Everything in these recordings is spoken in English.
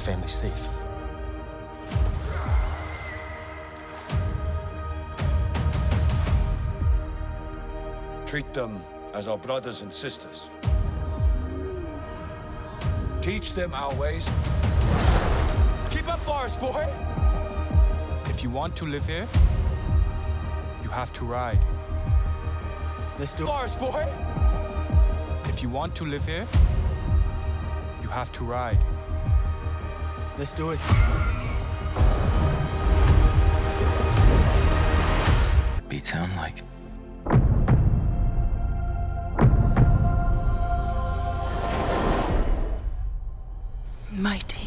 family safe. Treat them as our brothers and sisters. Teach them our ways. Keep up, Forrest, boy! If you want to live here, you have to ride. Let's do it. Forrest, boy! If you want to live here, you have to ride. Let's do it. B-Town like. Mighty.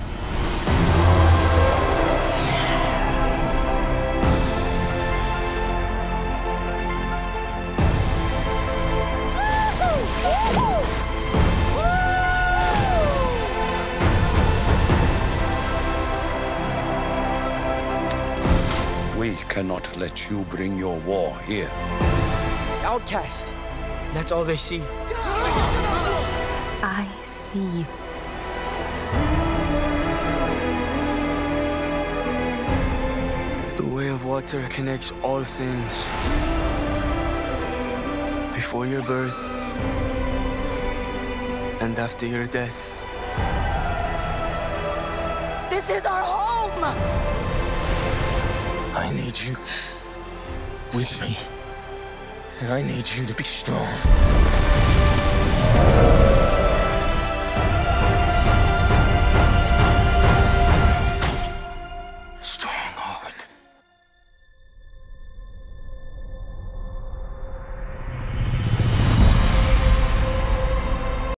We cannot let you bring your war here. Outcast. That's all they see. I see you. The way of water connects all things. Before your birth and after your death. This is our home! I need you with me. And I need you to be strong.